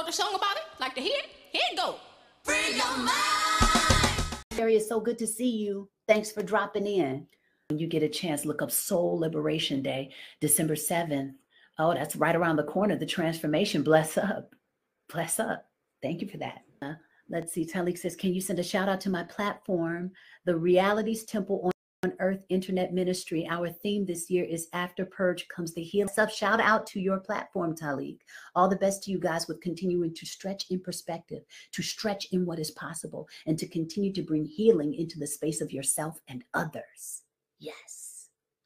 wrote a song about it. Like to hear it? Here it go. Free your mind. Terry, it's so good to see you. Thanks for dropping in. When you get a chance, look up Soul Liberation Day, December 7th. Oh, that's right around the corner. The transformation. Bless up. Bless up. Thank you for that. Let's see. Talik says, can you send a shout out to my platform, the Realities Temple on Earth Internet Ministry? Our theme this year is After Purge Comes the Healing. Shout out to your platform, Talik. All the best to you guys with continuing to stretch in perspective, to stretch in what is possible, and to continue to bring healing into the space of yourself and others. Yes.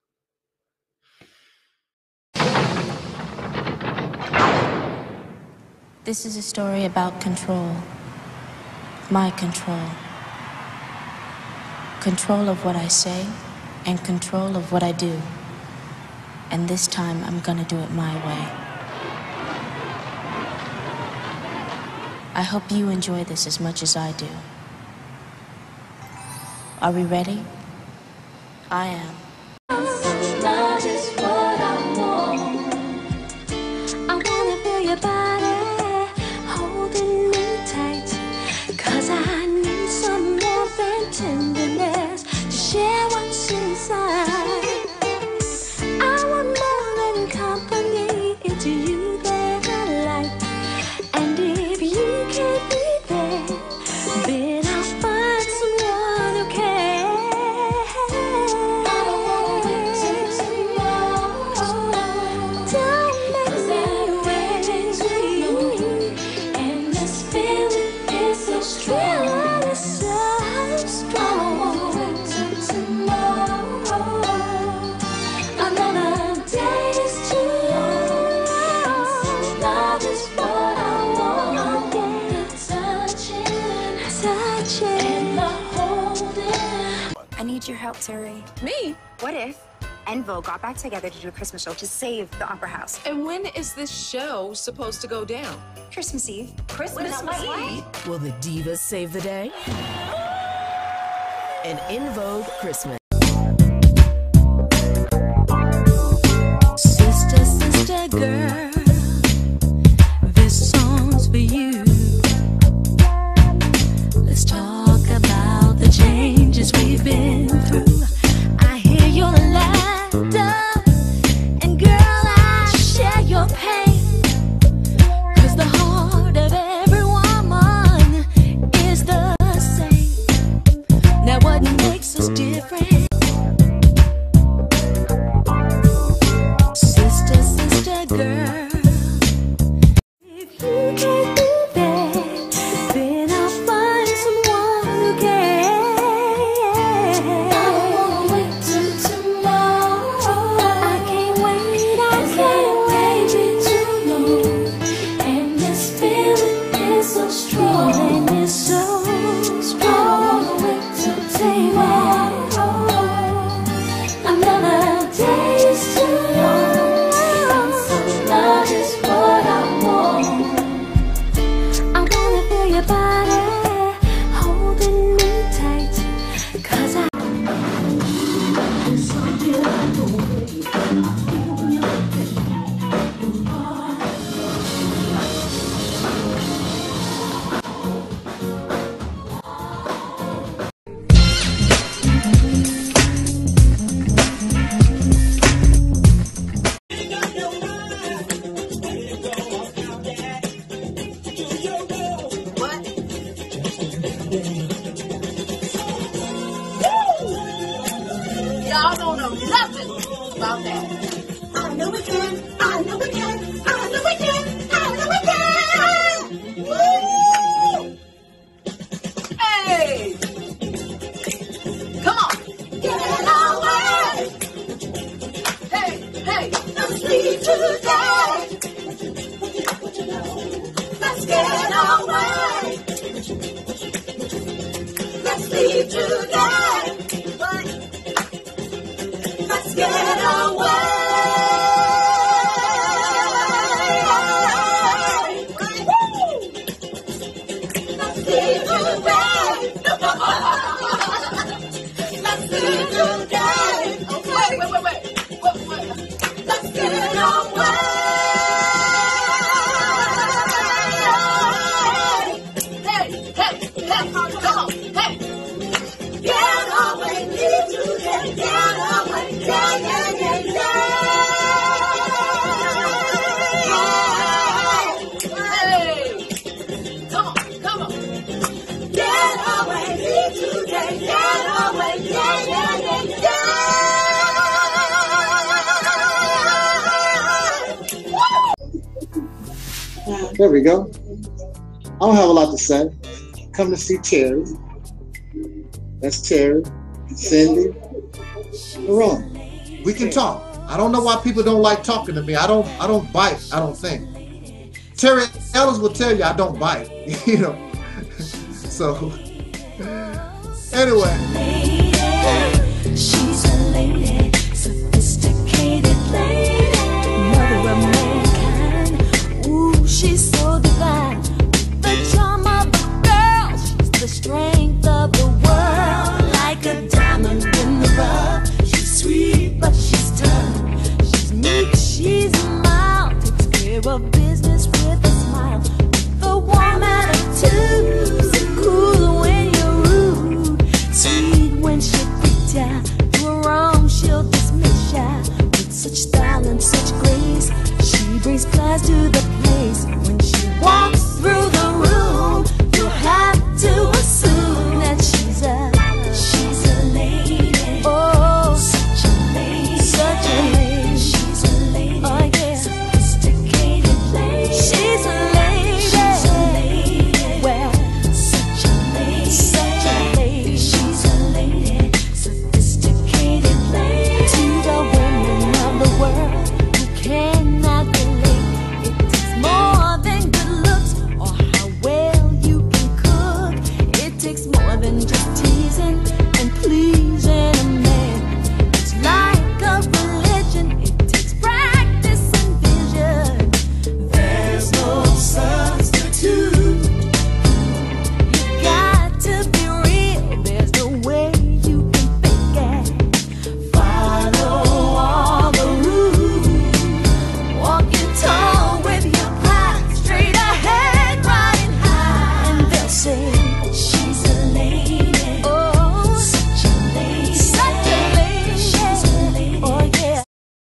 This is a story about control. My control. Control of what I say and control of what I do. And this time I'm gonna do it my way. I hope you enjoy this as much as I do. Are we ready? I am. Love is what I want. I wanna feel your body holding me tight, 'cause I need some more than tenderness to share what's inside. I want more than company, it's you that I like. And if you can't be there, then I'll find someone who can. I don't wanna wait till tomorrow. Don't make me wait. And this feeling is so strong, it's so strong. I don't wanna wait till tomorrow. Another day is too long. Love is what I want. Touching, holding. I need your help, Terry. Me? What if Envo got back together to do a Christmas show to save the Opera House? And when is this show supposed to go down? Christmas Eve. Christmas Eve? Will the divas save the day? An In Vogue Christmas. Sister, sister, girl, this song's for you. Let's talk about the changes we've been through. I hear your laughter, and girl, I share your pain. 'Cause the heart of every woman is the same. Now what makes us different? Sister, sister, girl, if you can't be there, then I'll find someone who can. I don't wanna wait till tomorrow. I can't wait, I can't wait too long. And this feeling is so strong, and it's so strong. I don't wanna wait till tomorrow. Another day is too long. Love is what I want. I wanna feel your body holding me tight, 'cause I Y'all don't know nothing about that. I know we can. I know we can. I know we can. I know we can. Woo! Hey! Come on. Get away. Hey, hey. Let's leave today. Let's get away. Let's leave today. What? Let's get away. Woo! Let's leave today. Let's leave today. Okay, wait. Let's get away. There we go. I don't have a lot to say. Come to see Terry. That's Terry, Cindy, Ron. We can talk. I don't know why people don't like talking to me. I don't bite, I don't think. Terry Ellis will tell you I don't bite, you know. So, anyway. She's a lady, sophisticated lady, mother of mankind. Ooh, she's so divine. The charm of the girl, she's the strength of the world. Like a diamond in the rough, she's sweet but she's tough. She's meek, she's mild, takes care of business with a smile. The warm attitude, so cool when you're rude, sweet when she freaks ya. Do her wrong, she'll dismiss ya. With such style and such grace, she brings class to the place. When she walks through the room, you'll have to assume that she's a lady. Oh, such a lady, such a lady. She's a lady. Oh yeah, sophisticated lady. She's a lady. She's a lady. Well, such a lady, such a lady. She's a lady, sophisticated lady. To the women of the world who cannot relate, it takes more than good looks or how well you can cook. It takes more than just teasing and pleasing a man. It's like a religion. It takes practice and vision. There's no substitute. You got to be real. There's no way you can fake it. Follow all the rules. Walk your tall with your pride straight ahead, riding high, and they'll say she's a lady. Oh, such a lady, such a lady. She's a lady. Oh yeah.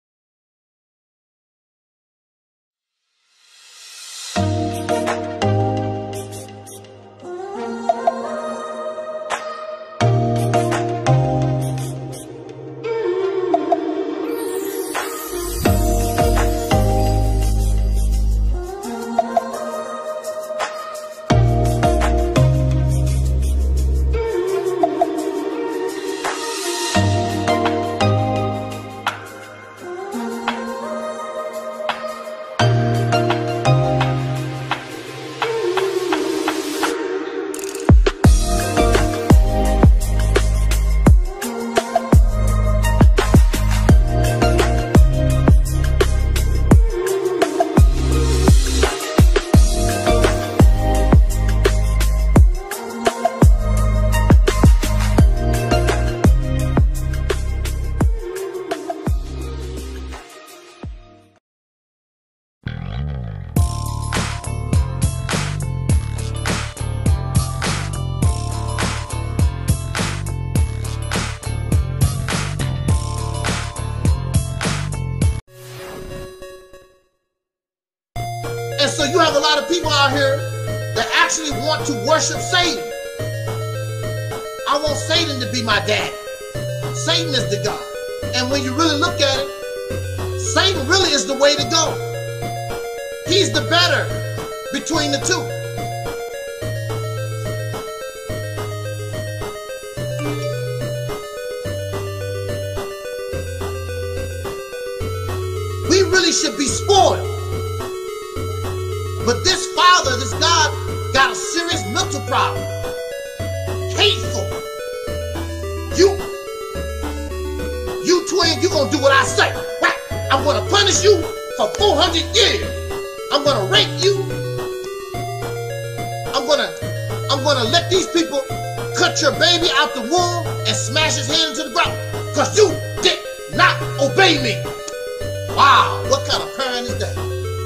And so you have a lot of people out here that actually want to worship Satan. I want Satan to be my dad. Satan is the God. And when you really look at it, Satan really is the way to go. He's the better between the two. We really should be spoiled. But this father, this God, got a serious mental problem. Hateful. You twin, you gonna do what I say. Right? I'm gonna punish you for 400 years. I'm gonna rape you. I'm gonna let these people cut your baby out the womb and smash his head into the ground. Because you did not obey me. Wow, what kind of parent is that?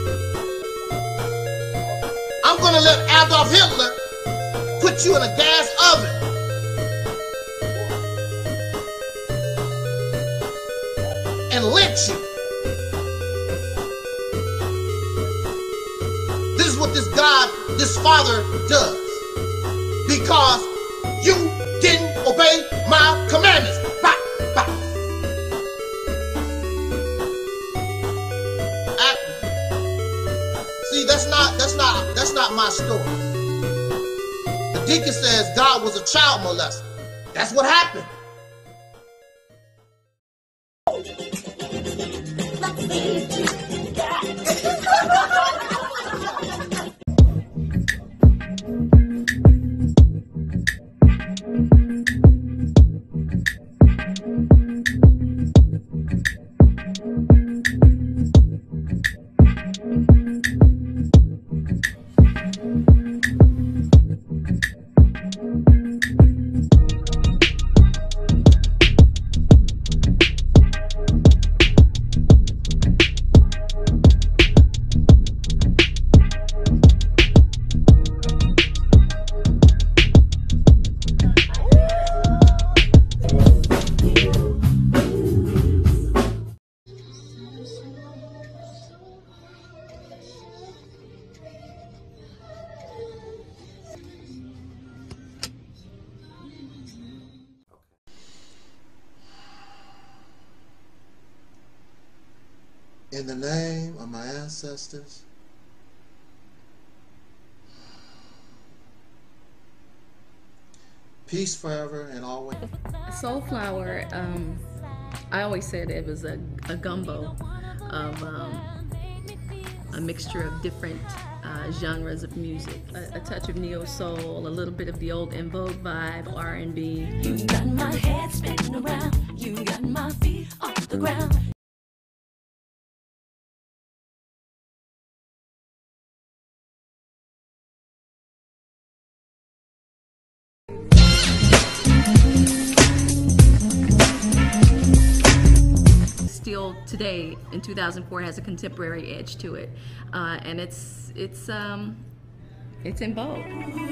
I'm gonna let Adolf Hitler put you in a gas oven. And lynch you. This is what this God, this father does. Because you didn't obey my commandments. Bah, bah. See, that's not That's not my story. The deacon says God was a child molester. That's what happened. In the name of my ancestors, peace forever and always. Soulflower, I always said it was a gumbo of a mixture of different genres of music. A touch of neo soul, a little bit of the old En Vogue vibe, R&B. You got my head spinning around, you got my feet off the ground. Still today in 2004 has a contemporary edge to it, and it's in vogue.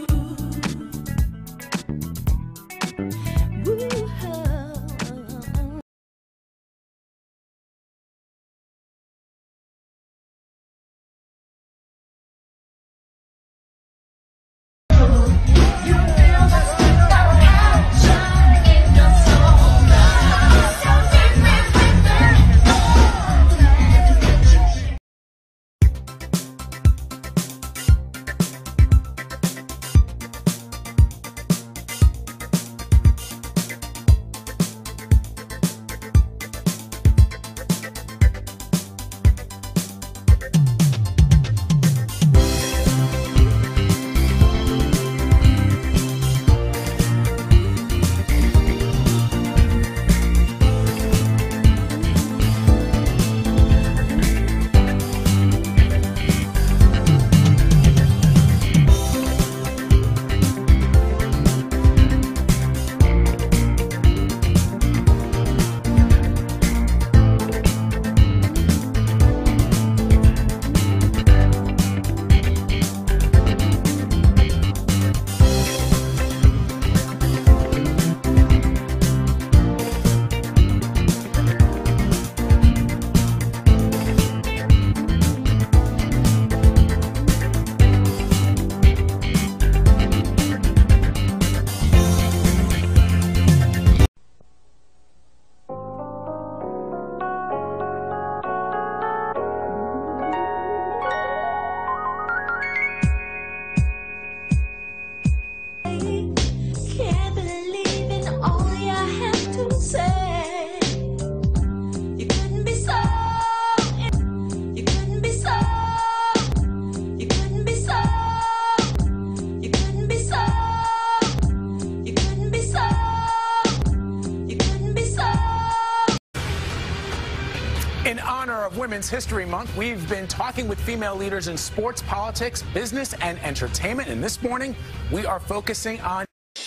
In honor of Women's History Month, we've been talking with female leaders in sports, politics, business, and entertainment. And this morning, we are focusing on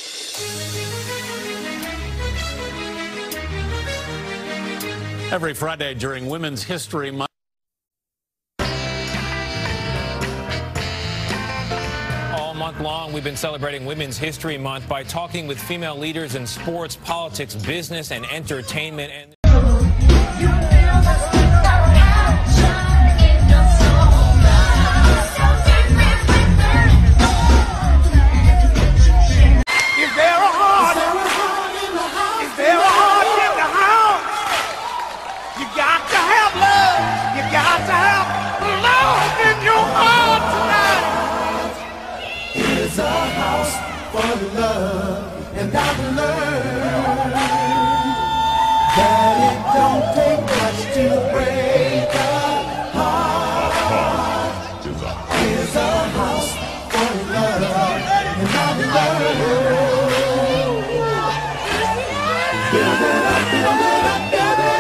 every Friday during Women's History Month. All month long, we've been celebrating Women's History Month by talking with female leaders in sports, politics, business, and entertainment. And you got to have love in your heart tonight. fall in love, and I've learned that it don't take much to break a heart. Here's a house fall in love, and I've learned. Build it up, build it up, build it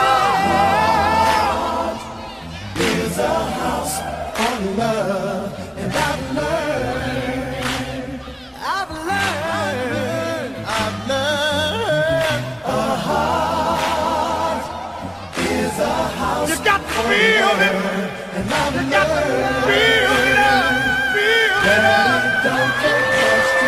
up. Here's a house fall in love, and I've learned. I've learned a heart is a house. You got to build it, and I've learned build it up, build it up. Don't take much to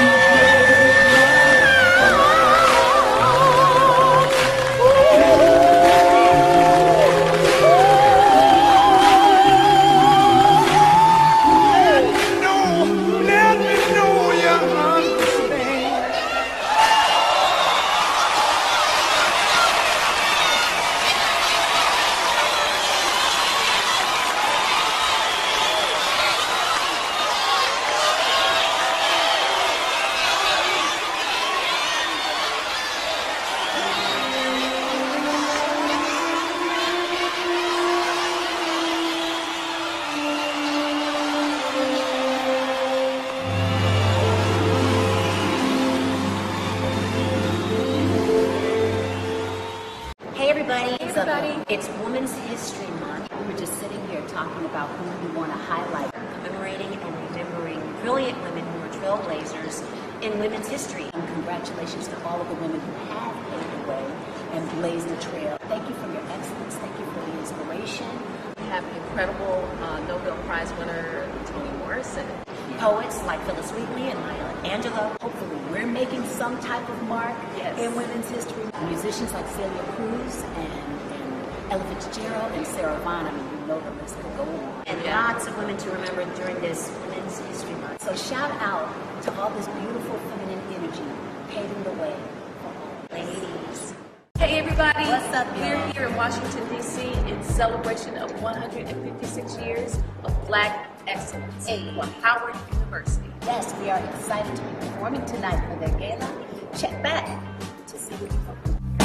It's Women's History Month. We were just sitting here talking about who we want to highlight. Commemorating and remembering brilliant women who were trailblazers in women's history. And congratulations to all of the women who have paved the way and blazed the trail. Thank you for your excellence. Thank you for the inspiration. We have incredible Nobel Prize winner Toni Morrison. Poets like Phyllis Wheatley and Maya Angelou. Hopefully we're making some type of mark in women's history. Musicians like Celia Cruz and Ella Fitzgerald and Sarah Vaughan. I mean, you know the list could go on. And lots of women to remember during this Women's History Month. So shout out to all this beautiful feminine energy paving the way for all ladies. Hey everybody, what's up, we're here in Washington, D.C. in celebration of 156 years of Black excellence for Howard University. Yes, we are excited to be performing tonight for their gala. Check back to see what you think.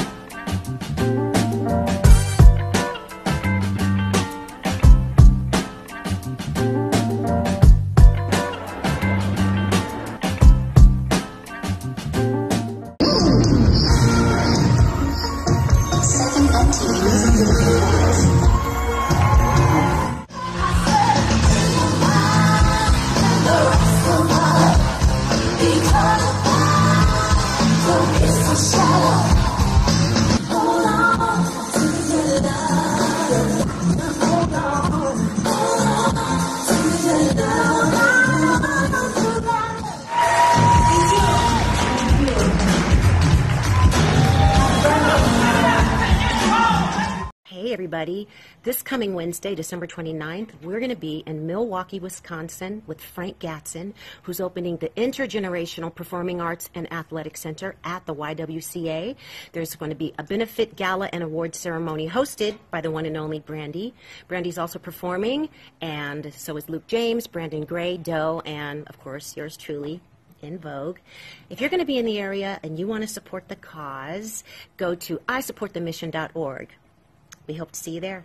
Everybody, this coming Wednesday, December 29th, we're going to be in Milwaukee, Wisconsin with Frank Gatson, who's opening the Intergenerational Performing Arts and Athletic Center at the YWCA. There's going to be a benefit gala and award ceremony hosted by the one and only Brandy. Brandy's also performing, and so is Luke James, Brandon Gray, Doe, and, of course, yours truly, En Vogue. If you're going to be in the area and you want to support the cause, go to isupportthemission.org. We hope to see you there.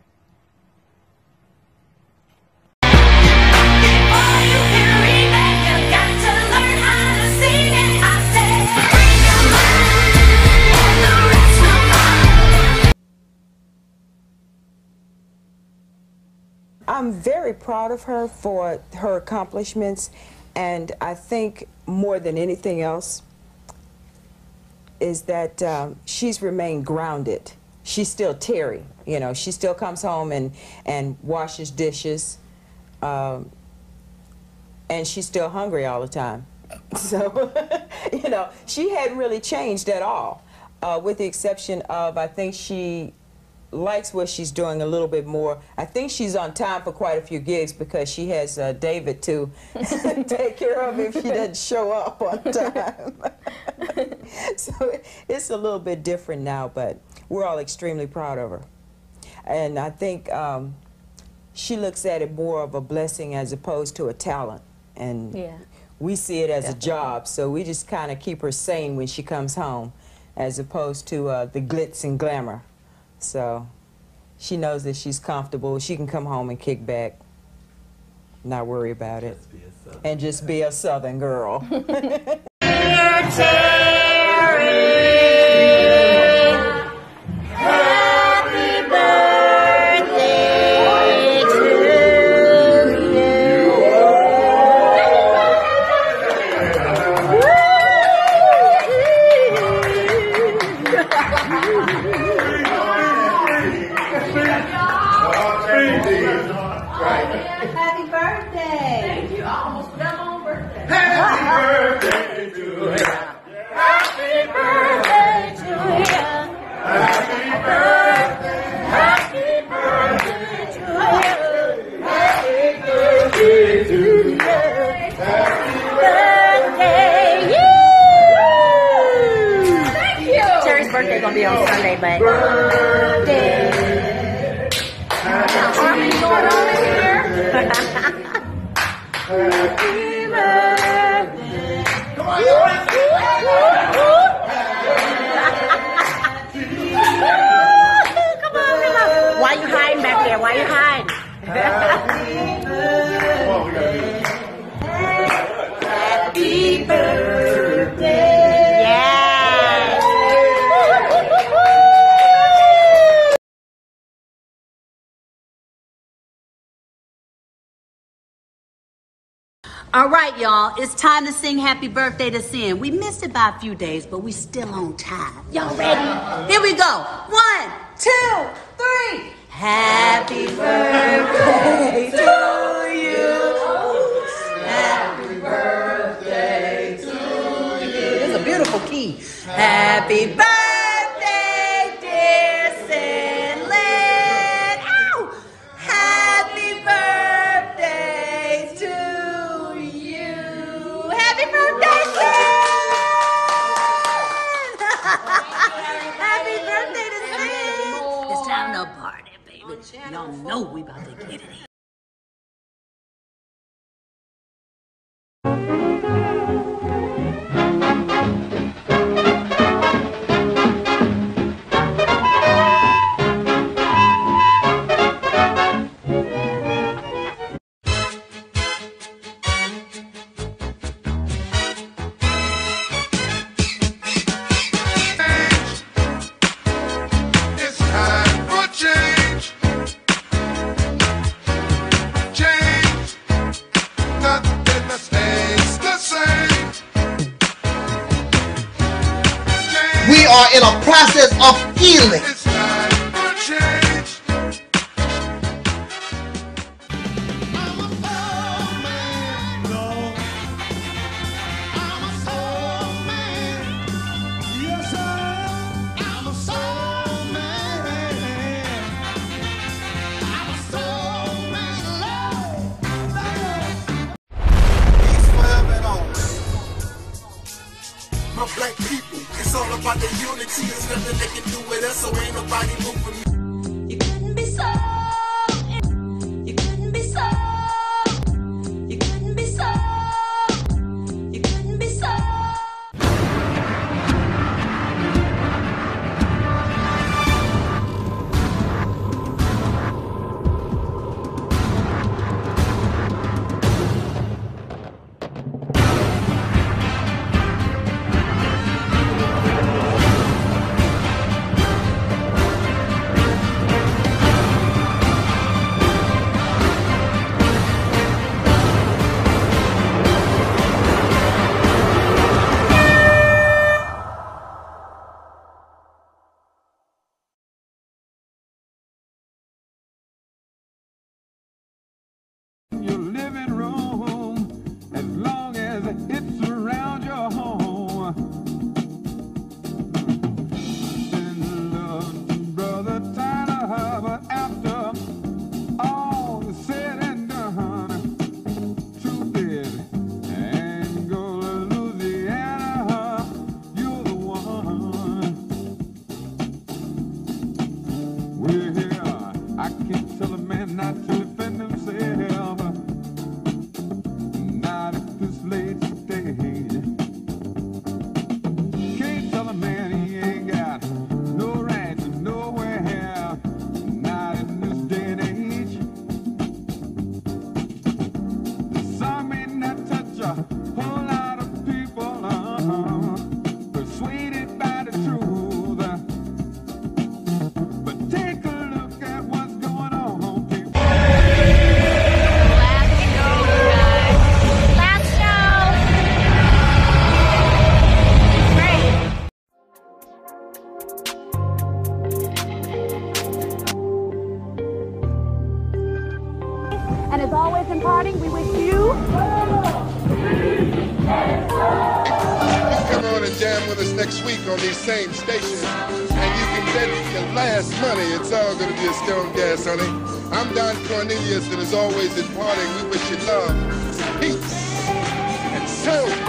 I'm very proud of her for her accomplishments, and I think more than anything else is that she's remained grounded. She's still Terry, you know. She still comes home and washes dishes, and she's still hungry all the time. So, you know, she hadn't really changed at all, with the exception of, I think she likes what she's doing a little bit more. I think she's on time for quite a few gigs because she has David to take care of if she doesn't show up on time. So it's a little bit different now, but we're all extremely proud of her. And I think she looks at it more of a blessing as opposed to a talent. And we see it as a job, so we just kind of keep her sane when she comes home, as opposed to the glitz and glamour. So she knows that she's comfortable. She can come home and kick back, not worry about it, and just be a Southern girl. Happy birthday! Thank you. I almost forgot my own birthday. Happy birthday to you. Happy birthday to you. Happy birthday. Happy birthday to you. Happy birthday to you. Happy birthday. Thank you. Terry's birthday gonna be on Sunday, but Harmony going on in here. Happy birthday. Come on, come on. Why you hiding back there? Why you hiding? Happy birthday. All right, y'all, it's time to sing Happy Birthday to Sin. We missed it by a few days, but we still on time. Y'all ready? Here we go. 1, 2, 3. Happy birthday to you. Happy birthday to you. It's a beautiful key. Happy birthday, dear Sin Lynn. Ow! Happy birthday to you. Happy birthday, Sin! Happy birthday to Sin! It's time to party, baby. Y'all know we about to get it in. It's time for change. Change. Nothing that stays the same. We are in a process of healing. It's time for change. I'm a soul man. No. I'm a soul man. Yes, I am. I'm a soul man. I'm a soul man. Peace forever and always. My black people, it's all about the unity. There's nothing they can do with us, so ain't nobody moving me. You couldn't be so. You couldn't be so. You couldn't be so. You couldn't be so. Your living room, as long as it's around your home. Send love to Brother Tyler, but after all is said and done, truth is, Angola, Louisiana, you're the one. We're here, I can't tell a man not to defend himself. Not at this late next week on these same stations. And you can bet your last money it's all going to be a Stone Gas, honey. I'm Don Cornelius, and as always in parting, we wish you love, peace, and sound.